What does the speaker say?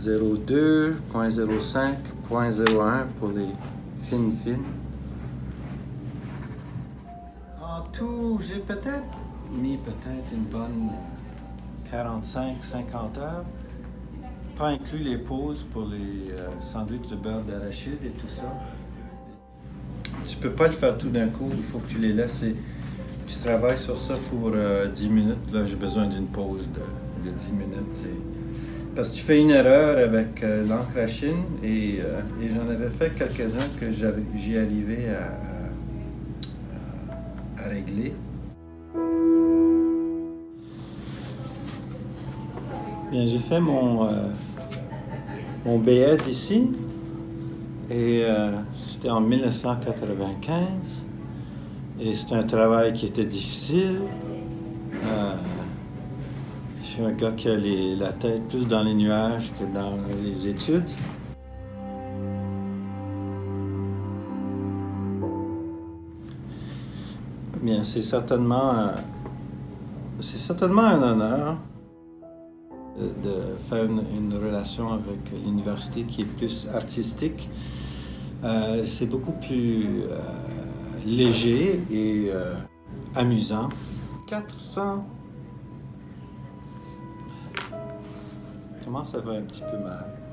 0,2, 0,05, 0,01 pour les fines. En tout, j'ai peut-être mis une bonne 45-50 heures, pas inclus les pauses pour les sandwichs de beurre d'arachide et tout ça. Tu peux pas le faire tout d'un coup, il faut que tu les laisses. Tu travailles sur ça pour 10 minutes. Là, j'ai besoin d'une pause de 10 minutes. Parce que tu fais une erreur avec l'encre à Chine et j'en avais fait quelques-uns que j'y arrivais à régler. Bien, j'ai fait mon BEd ici et c'était en 1995 et c'était un travail qui était difficile. Je suis un gars qui a la tête plus dans les nuages que dans les études. Bien, c'est certainement un honneur de faire une relation avec l'université qui est plus artistique. C'est beaucoup plus léger et amusant. 400. Comment ça va un petit peu mal?